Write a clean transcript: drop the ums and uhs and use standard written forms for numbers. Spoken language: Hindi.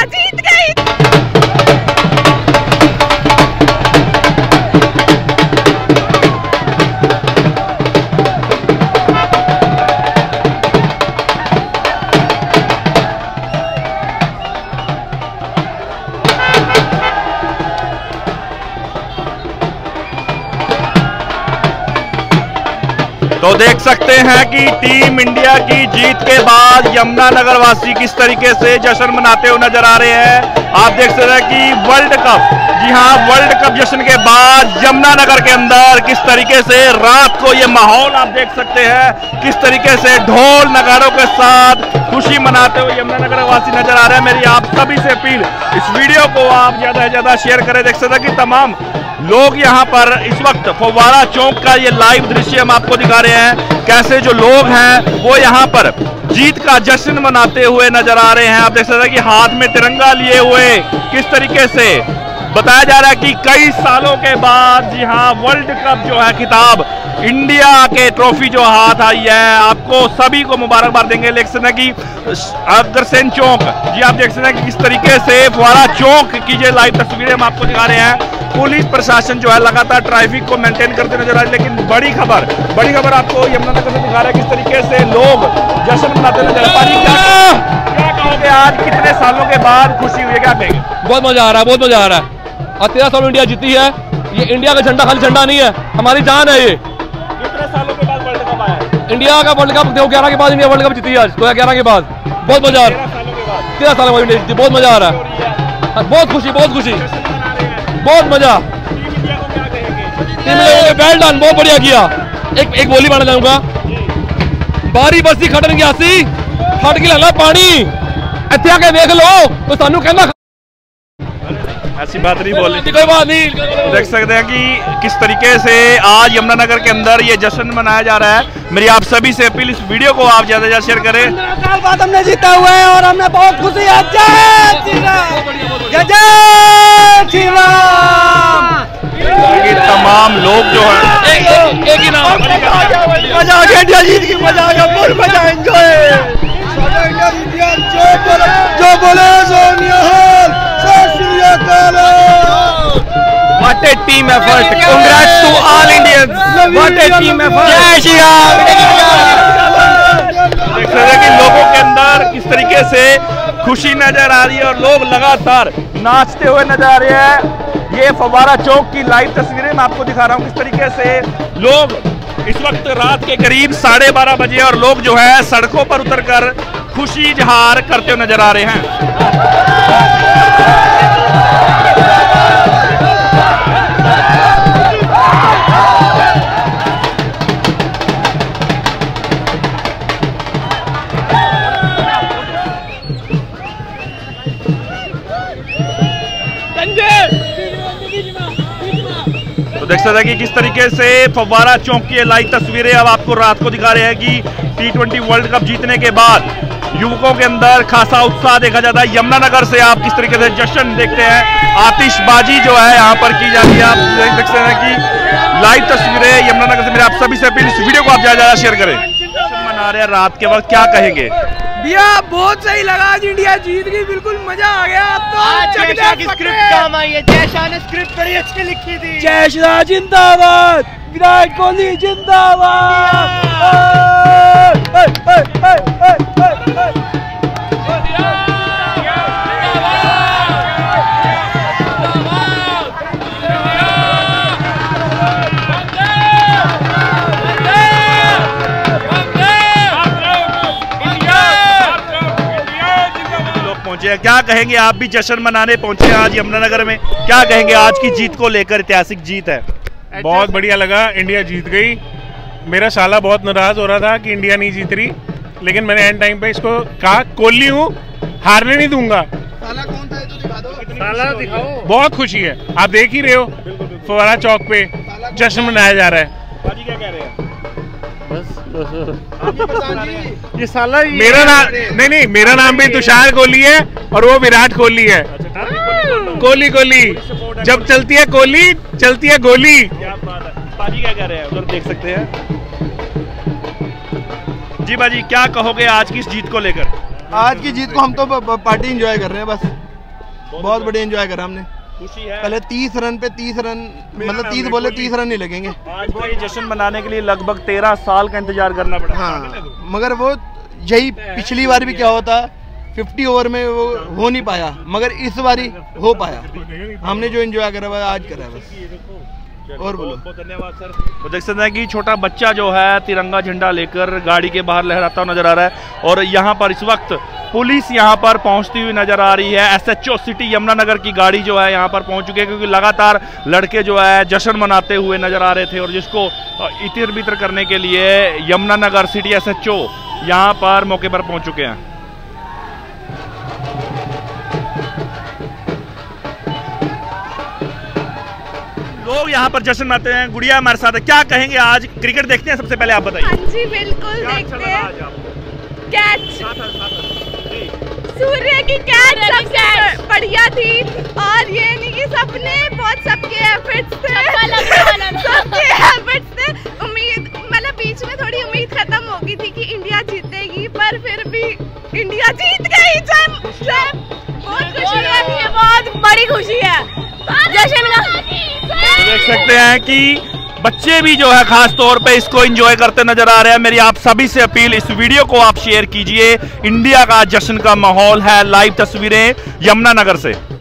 जीत गई। तो देख सकते हैं कि टीम इंडिया की जीत के बाद यमुनानगर वासी किस तरीके से जश्न मनाते हुए नजर आ रहे हैं। आप देख सकते हैं कि वर्ल्ड कप, जी हाँ, वर्ल्ड कप जश्न के बाद यमुनानगर के अंदर किस तरीके से रात को ये माहौल आप देख सकते हैं, किस तरीके से ढोल नगाड़ों के साथ खुशी मनाते हुए यमुनानगर वासी नजर आ रहे हैं। मेरी आप सभी से अपील, इस वीडियो को आप ज्यादा से ज्यादा शेयर करें। देख सकते हैं कि तमाम लोग यहाँ पर इस वक्त फव्वारा चौक का ये लाइव दृश्य हम आपको दिखा रहे हैं, कैसे जो लोग हैं वो यहाँ पर जीत का जश्न मनाते हुए नजर आ रहे हैं। आप देख सकते हैं कि हाथ में तिरंगा लिए हुए किस तरीके से बताया जा रहा है कि कई सालों के बाद जी हाँ वर्ल्ड कप जो है खिताब इंडिया के ट्रॉफी जो हाथ आई है, आपको सभी को मुबारकबाद देंगे। देख सकते हैं कि अग्रसेन चौक, जी आप देख सकते हैं कि किस तरीके से फव्वारा चौक की जो लाइव तस्वीरें हम आपको दिखा रहे हैं। पुलिस प्रशासन जो है लगातार ट्रैफिक को मेंटेन करते नजर आ रहे हैं। लेकिन बड़ी खबर आपको यमुनानगर से दिखा रहा है, किस तरीके से लोग जश्न मनाते नजर आ रहे हैं। क्या कहोगे, आज कितने सालों के बाद खुशी हुई है, क्या कहेंगे? बहुत मजा आ रहा है, बहुत मजा आ रहा है। और 13 साल इंडिया जीती है। ये इंडिया का झंडा खाली झंडा नहीं है, हमारी जान है। ये कितने सालों के बाद वर्ल्ड कप आया है? इंडिया का वर्ल्ड कप 2011 के बाद इंडिया वर्ल्ड कप जीती है। आज 2011 के बाद बहुत मजा आ रहा है। 13 सालों के बाद इंडिया जीती, बहुत मजा आ रहा है। बहुत खुशी, बहुत मजा। वेल डन, बहुत बढ़िया किया। एक बोली मारना चाहूंगा, बारी बसी खटन गया सी फट के लगा पानी इत्थे आके देख लो तो सानू कहना ऐसी बात नहीं बोली, कोई बात नहीं। देख सकते हैं कि किस तरीके से आज यमुनानगर के अंदर ये जश्न मनाया जा रहा है। मेरी आप सभी से अपील, इस वीडियो को आप ज्यादा से ज्यादा शेयर करें। 15 साल बाद हमने जीता हुआ है और हमने बहुत खुशी है। तमाम लोग जो है एक ही नाम, मजा आ गया, इंडिया जीत की मजा आ गया, फुल मजा, एंजॉय। जो बोले What a team effort! Congrats to all Indians! What a team effort! जय श्री राम! देख सकते हैं कि लोगों के अंदर किस तरीके से खुशी नजर आ रही है और लोग लगातार नाचते हुए नजर आ रहे हैं। ये फव्वारा चौक की लाइव तस्वीरें मैं आपको दिखा रहा हूँ, किस तरीके से लोग इस वक्त रात के करीब 12:30 बजे और लोग जो है सड़कों पर उतरकर खुशी इजहार करते हुए नजर आ रहे हैं। तो देख सकते हैं कि किस तरीके से फव्वारा चौक की लाइव तस्वीरें अब आपको रात को दिखा रहे हैं कि T20 वर्ल्ड कप जीतने के बाद युवकों के अंदर खासा उत्साह देखा जाता है। यमुनानगर से आप किस तरीके से जश्न देखते हैं, आतिशबाजी जो है यहाँ पर की जाती है। आप देख सकते हैं कि लाइव तस्वीरें यमुनानगर से। मेरे आप सभी से अपील, इस वीडियो को आप ज्यादा शेयर करें। जश्न मना रहे हैं रात के वक्त, क्या कहेंगे भैया? बहुत सही लगा, आज इंडिया जीत गई, बिल्कुल मजा आ गया। तो जय शाह की स्क्रिप्ट काम आई है, जय शाह ने स्क्रिप्ट बड़ी अच्छी लिखी थी। जय शाह जिंदाबाद, विराट कोहली जिंदाबाद। क्या कहेंगे, आप भी जश्न मनाने पहुंचे हैं आज यमुनानगर में, क्या कहेंगे आज की जीत को लेकर? ऐतिहासिक जीत है, बहुत बढ़िया लगा, इंडिया जीत गई। मेरा साला बहुत नाराज हो रहा था कि इंडिया नहीं जीत रही, लेकिन मैंने एंड टाइम पे इसको कहा कोहली हूँ, हारने नहीं दूंगा। साला कौन था ये तो दिखा दो, साला दिखाओ। बहुत खुशी है, आप देख ही रहे हो फव्वारा चौक पे जश्न मनाया जा रहा है। बाजी क्या कह रहे हैं? ये साला मेरा नाम नहीं, मेरा नाम भी तुषार कोहली है और वो विराट कोहली है। कोहली जब चलती है कोहली, चलती है गोली। बाजी क्या कह रहे हैं, उधर देख सकते हैं। जी बाजी, क्या कहोगे आज की इस जीत को लेकर? आज की जीत को हम तो पार्टी एंजॉय कर रहे हैं बस। बहुत बढ़िया एंजॉय करा हमने। खुशी है। पहले 30 रन पे 30 रन, मतलब 30 बोले 30 रन नहीं लगेंगे। आज तो ये जश्न मनाने के लिए लगभग 13 साल का इंतजार करना पड़ा। हाँ, मगर वो यही पिछली बार भी क्या होता, 50 ओवर में वो हो नहीं पाया, मगर इस बारी हो पाया। हमने जो एंजॉय करा वो आज करा बस। और बोलो। बहुत धन्यवाद सर। तो देख सकते हैं कि छोटा बच्चा जो है तिरंगा झंडा लेकर गाड़ी के बाहर लहराता हुआ नजर आ रहा है। और यहाँ पर इस वक्त पुलिस यहाँ पर पहुँचती हुई नजर आ रही है। SHO सिटी यमुनानगर की गाड़ी जो है यहाँ पर पहुँच चुकी है, क्योंकि लगातार लड़के जो है जश्न मनाते हुए नजर आ रहे थे और जिसको इतर बितर करने के लिए यमुनानगर सिटी SHO यहाँ पर मौके पर पहुँच चुके हैं। लोग यहाँ पर जश्न मनाते हैं। गुड़िया हमारे साथ है, क्या कहेंगे? आज क्रिकेट देखते हैं, सबसे पहले आप बताइए। हाँ जी बिल्कुल देखते हैं। कैच, सूर्य की कैच सबसे बढ़िया थी। और ये नहीं कि सबने बहुत सबके एफर्ट्स थे उम्मीद, मतलब बीच में थोड़ी उम्मीद खत्म हो गई थी कि इंडिया जीतेगी, पर फिर भी इंडिया जीत गई। बहुत खुशी है, बहुत बड़ी खुशी है जश्न का। देख सकते हैं कि बच्चे भी जो है खास तौर पे इसको एंजॉय करते नजर आ रहे हैं। मेरी आप सभी से अपील, इस वीडियो को आप शेयर कीजिए। इंडिया का जश्न का माहौल है। लाइव तस्वीरें यमुनानगर से।